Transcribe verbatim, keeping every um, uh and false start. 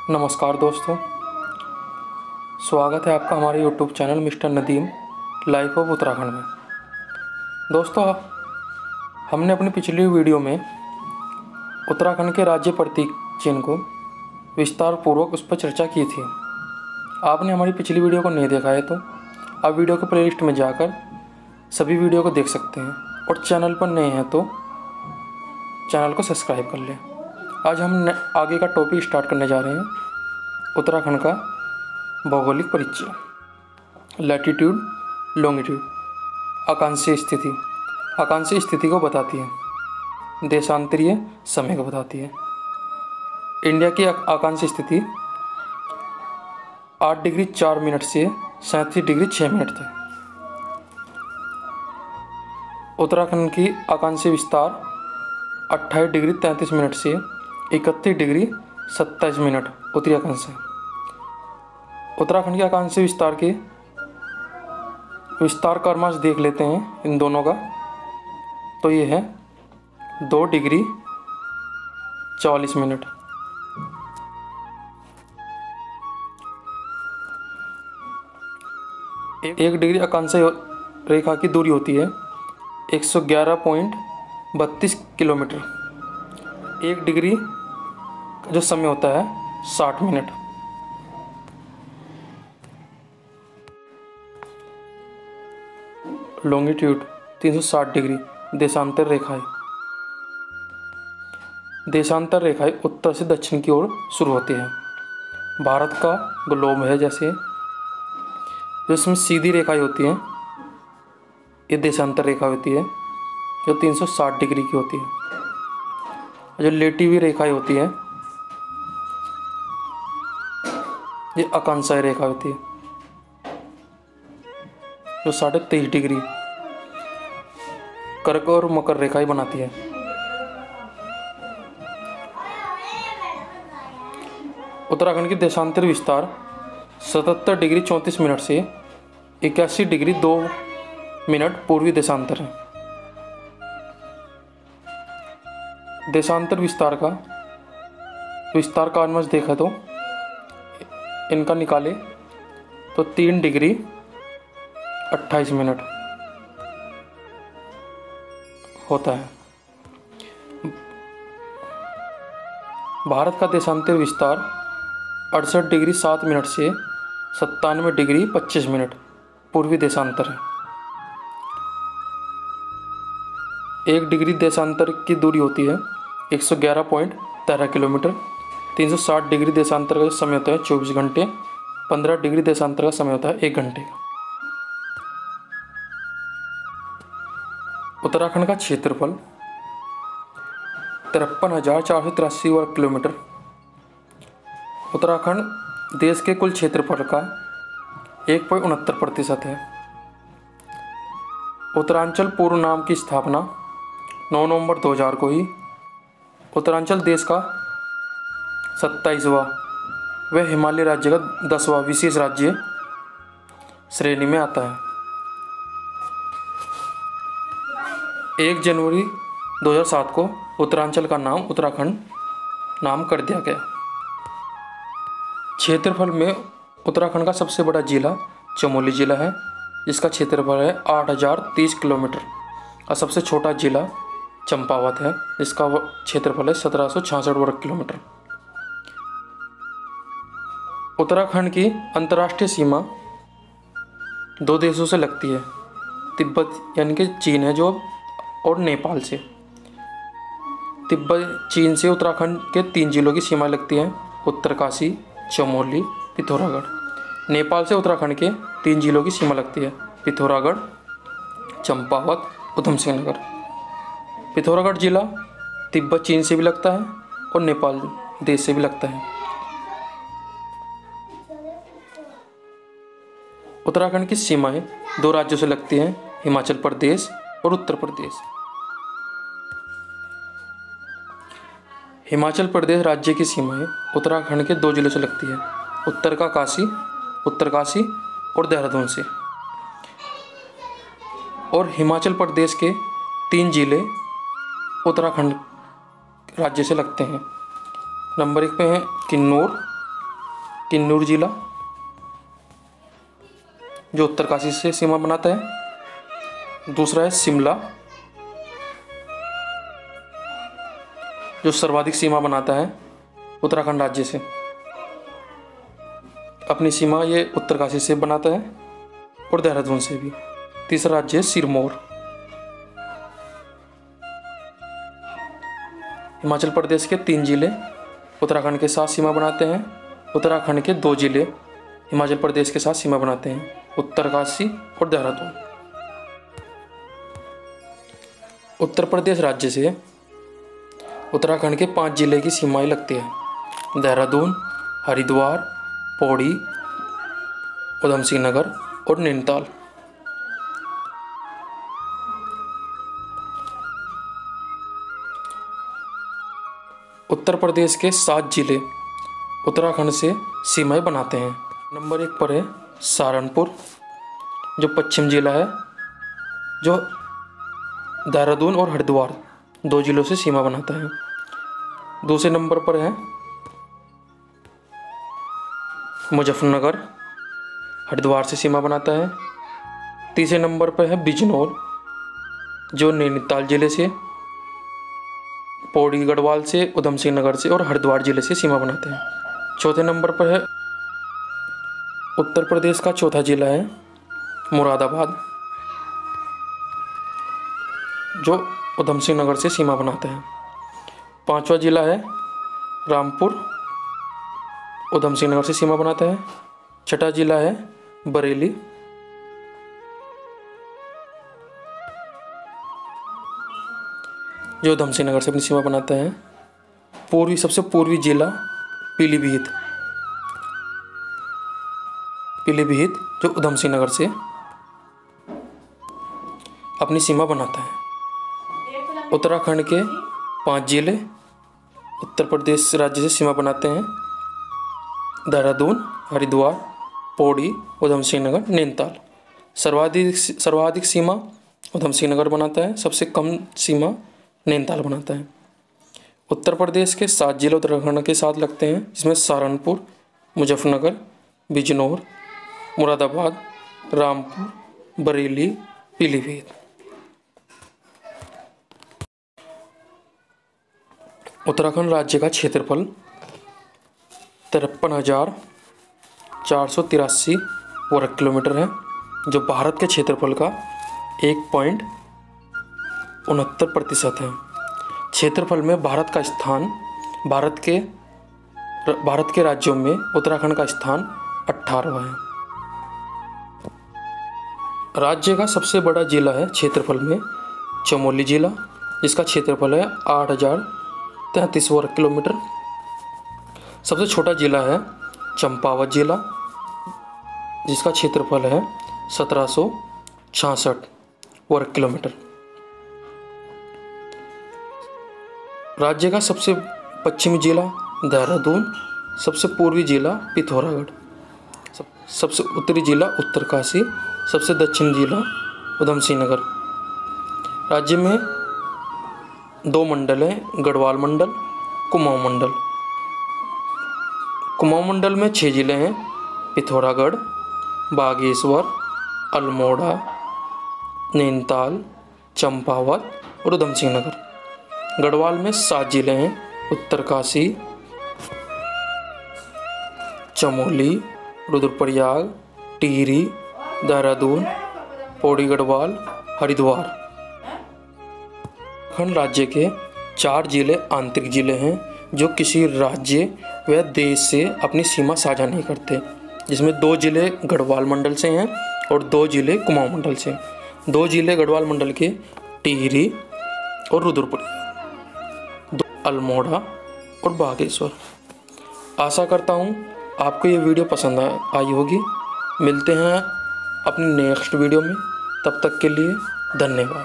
नमस्कार दोस्तों, स्वागत है आपका हमारे YouTube channel mister Nadeem life of Uttarakhand में। दोस्तों, हमने अपनी पिछली वीडियो में उत्तराखंड के राज्य प्रतीक चिन्ह को विस्तार पूर्वक उस पर चर्चा की थी। आपने हमारी पिछली वीडियो को नहीं देखा है तो आप वीडियो के प्लेलिस्ट में जाकर सभी वीडियो को देख सकते हैं, और चैनल पर नए हैं तो चैनल को सब्सक्राइब कर लें। आज हम आगे का टॉपिक स्टार्ट करने जा रहे हैं, उत्तराखंड का भौगोलिक परिचय। Latitude, longitude. आकांक्षीय स्थिति आकांक्षीय स्थिति को बताती है, देशांतरीय समय को बताती है। इंडिया की आकांक्षीय स्थिति आठ डिग्री चार मिनट से सैंतीस डिग्री छः मिनट तक। उत्तराखंड की आकांक्षीय विस्तार अट्ठाईस डिग्री तैंतीस मिनट से इकतीस डिग्री सत्ताईस मिनट उत्तरी अक्षांश है। उत्तराखंड के आकांक्षीय विस्तार के विस्तार का क्रमांक देख लेते हैं इन दोनों का, तो ये है दो डिग्री चौवालीस मिनट। एक डिग्री आकांक्षीय रेखा की दूरी होती है एक सौ ग्यारह पॉइंट बत्तीस किलोमीटर। एक डिग्री का जो समय होता है साठ मिनट। लॉन्गिट्यूड तीन सौ साठ डिग्री। देशांतर रेखाएं देशांतर रेखाएं उत्तर से दक्षिण की ओर शुरू होती है। भारत का ग्लोब है जैसे, जिसमें सीधी रेखाएं होती हैं, ये देशांतर रेखा होती है जो तीन सौ साठ डिग्री की होती है। जो लेटी हुई रेखाएं होती हैं ये आकांक्षीय रेखा होती है जो साढ़े तेईस डिग्री कर्क और मकर रेखाएं बनाती है। उत्तराखंड की देशांतर विस्तार सतहत्तर डिग्री चौंतीस मिनट से इक्यासी डिग्री दो मिनट पूर्वी देशांतर है। देशांतर विस्तार का विस्तार का अनुमान देखा तो इनका निकाले तो तीन डिग्री अट्ठाईस मिनट होता है। भारत का देशांतर विस्तार अड़सठ डिग्री सात मिनट से सत्तानवे डिग्री पच्चीस मिनट पूर्वी देशांतर है। एक डिग्री देशांतर की दूरी होती है एक सौ ग्यारह पॉइंट तेरह किलोमीटर। तीन सौ साठ डिग्री देशांतर का समय होता है चौबीस घंटे। पंद्रह डिग्री देशांतर का समय होता है एक घंटे का। उत्तराखंड का क्षेत्रफल तिरपन हजार चार सौ तिरासी वर्ग किलोमीटर। उत्तराखंड देश के कुल क्षेत्रफल का एक पॉइंट उनहत्तर प्रतिशत है। उत्तरांचल पूर्व नाम की स्थापना नौ नवंबर दो हज़ार को ही। उत्तरांचल देश का सत्ताईसवां व हिमालय राज्य का दसवां विशेष राज्य श्रेणी में आता है। एक जनवरी दो हज़ार सात को उत्तरांचल का नाम उत्तराखंड नाम कर दिया गया। क्षेत्रफल में उत्तराखंड का सबसे बड़ा जिला चमोली जिला है, जिसका क्षेत्रफल है आठ हज़ार तीस किलोमीटर, और सबसे छोटा जिला चंपावत है, जिसका क्षेत्रफल है सत्रह सौ छियासठ वर्ग किलोमीटर। उत्तराखंड की अंतर्राष्ट्रीय सीमा दो देशों से लगती है, तिब्बत यानी कि चीन है जो, और नेपाल से। तिब्बत चीन से उत्तराखंड के तीन जिलों की सीमा लगती है, उत्तरकाशी, चमोली, पिथौरागढ़। नेपाल से उत्तराखंड के तीन जिलों की सीमा लगती है, पिथौरागढ़, चंपावत, उधम सिंह नगर। पिथौरागढ़ जिला तिब्बत चीन से भी लगता है और नेपाल देश से भी लगता है। उत्तराखंड की सीमाएं दो राज्यों से लगती हैं, हिमाचल प्रदेश और उत्तर प्रदेश। हिमाचल प्रदेश राज्य की सीमाएं उत्तराखंड के दो जिलों से लगती है, उत्तर का काशी उत्तरकाशी और देहरादून से। और हिमाचल प्रदेश के तीन जिले उत्तराखंड राज्य से लगते हैं। नंबर एक पे हैं किन्नौर, किन्नौर जिला जो उत्तरकाशी से सीमा बनाता है। दूसरा है शिमला जो सर्वाधिक सीमा बनाता है उत्तराखंड राज्य से। अपनी सीमा ये उत्तरकाशी से बनाता है और देहरादून से भी। तीसरा राज्य है सिरमौर। हिमाचल प्रदेश के तीन जिले उत्तराखंड के साथ सीमा बनाते हैं। उत्तराखंड के दो जिले हिमाचल प्रदेश के साथ सीमा बनाते हैं, उत्तरकाशी और देहरादून। उत्तर प्रदेश राज्य से उत्तराखंड के पांच जिले की सीमाएं लगती हैं: देहरादून, हरिद्वार, पौड़ी, उधम सिंह नगर और नैनीताल। उत्तर प्रदेश के सात जिले उत्तराखंड से सीमाएं बनाते हैं। नंबर एक पर है सहारनपुर जो पश्चिम जिला है, जो देहरादून और हरिद्वार दो जिलों से सीमा बनाता है। दूसरे नंबर पर है मुजफ्फरनगर, हरिद्वार से सीमा बनाता है। तीसरे नंबर पर है बिजनौर जो नैनीताल जिले से, पौड़ी गढ़वाल से, उधम सिंह नगर से और हरिद्वार जिले से सीमा बनाते हैं। चौथे नंबर पर है उत्तर प्रदेश का चौथा जिला है मुरादाबाद जो उधम सिंह नगर से सीमा बनाता है। पांचवा जिला है रामपुर, उधम सिंह नगर से सीमा बनाता है। छठा जिला है बरेली जो उधम सिंह नगर से अपनी सीमा बनाता है। पूर्वी सबसे पूर्वी जिला पीलीभीत पीलीभीत जो उधम सिंह नगर से अपनी सीमा बनाता है। उत्तराखंड के पांच जिले उत्तर प्रदेश राज्य से सीमा बनाते हैं: देहरादून, हरिद्वार, पौड़ी, उधम सिंह नगर, नैनीताल। सर्वाधिक सर्वाधिक सीमा उधम सिंह नगर बनाता है, सबसे कम सीमा नैनीताल बनाता है। उत्तर प्रदेश के सात जिले उत्तराखंड के साथ लगते हैं, जिसमें सहारनपुर, मुजफ्फरनगर, बिजनौर, मुरादाबाद, रामपुर, बरेली, पीलीभीत। उत्तराखंड राज्य का क्षेत्रफल तिरपन हजार चार सौ तिरासी वर्ग किलोमीटर है, जो भारत के क्षेत्रफल का एक पॉइंट उनहत्तर प्रतिशत है। क्षेत्रफल में भारत का स्थान भारत के भारत के राज्यों में उत्तराखंड का स्थान अठारहवां है। राज्य का सबसे बड़ा जिला है क्षेत्रफल में चमोली जिला, जिसका क्षेत्रफल है आठ हजार तैंतीस वर्ग किलोमीटर। सबसे छोटा जिला है चंपावत जिला, जिसका क्षेत्रफल है सत्रह सौ छियासठ वर्ग किलोमीटर। राज्य का सबसे पश्चिमी जिला देहरादून, सबसे पूर्वी जिला पिथौरागढ़, सब, सबसे उत्तरी जिला उत्तरकाशी, सबसे दक्षिण जिला उधम सिंह नगर। राज्य में दो मंडल हैं: गढ़वाल मंडल, कुमाऊं मंडल। कुमाऊं मंडल में छः जिले हैं: पिथौरागढ़, बागेश्वर, अल्मोड़ा, नैनीताल, चंपावत और उधम सिंह नगर। गढ़वाल में सात जिले हैं: उत्तरकाशी, चमोली, रुद्रप्रयाग, टिहरी, देहरादून, पौड़ी गढ़वाल, हरिद्वार। उत्तराखंड राज्य के चार जिले आंतरिक जिले हैं जो किसी राज्य व देश से अपनी सीमा साझा नहीं करते, जिसमें दो जिले गढ़वाल मंडल से हैं और दो जिले कुमाऊं मंडल से। दो जिले गढ़वाल मंडल के टिहरी और रुद्रप्रयाग, दो अल्मोड़ा और बागेश्वर। आशा करता हूँ आपको ये वीडियो पसंद आई होगी। मिलते हैं अपनी नेक्स्ट वीडियो में, तब तक के लिए धन्यवाद।